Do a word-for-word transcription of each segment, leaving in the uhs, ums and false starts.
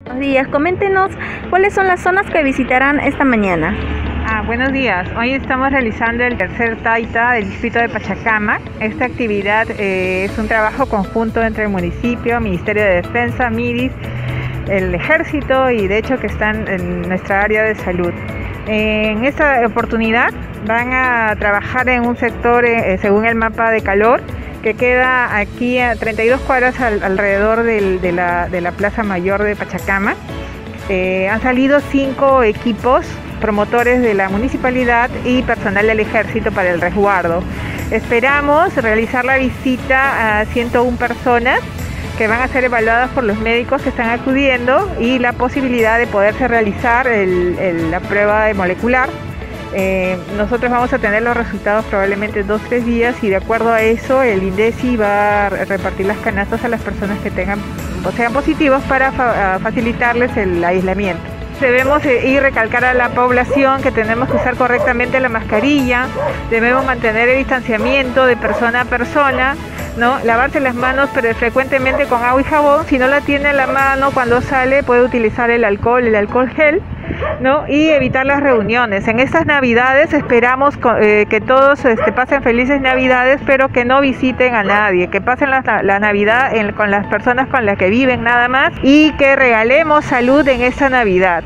Buenos días, coméntenos cuáles son las zonas que visitarán esta mañana. Ah, buenos días. Hoy estamos realizando el tercer Taita del distrito de Pachacamac. Esta actividad eh, es un trabajo conjunto entre el municipio, Ministerio de Defensa, MIDIS, el Ejército y de hecho que están en nuestra área de salud. En esta oportunidad van a trabajar en un sector eh, según el mapa de calor que queda aquí a treinta y dos cuadras al, alrededor del, de, la, de la Plaza Mayor de Pachacamac. Eh, han salido cinco equipos promotores de la municipalidad y personal del ejército para el resguardo. Esperamos realizar la visita a ciento una personas que van a ser evaluadas por los médicos que están acudiendo y la posibilidad de poderse realizar el, el, la prueba molecular. Eh, nosotros vamos a tener los resultados probablemente en dos o tres días y de acuerdo a eso el INDECI va a repartir las canastas a las personas que tengan o sean positivos para fa facilitarles el aislamiento. Debemos ir a recalcar a la población que tenemos que usar correctamente la mascarilla, debemos mantener el distanciamiento de persona a persona, ¿no? Lavarse las manos pero frecuentemente con agua y jabón. Si no la tiene a la mano cuando sale puede utilizar el alcohol, el alcohol gel, ¿no? Y evitar las reuniones. En estas navidades esperamos eh, que todos este, pasen felices navidades, pero que no visiten a nadie, que pasen la, la navidad en, con las personas con las que viven nada más y que regalemos salud en esta navidad.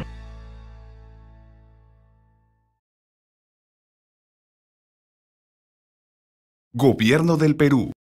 Gobierno del Perú.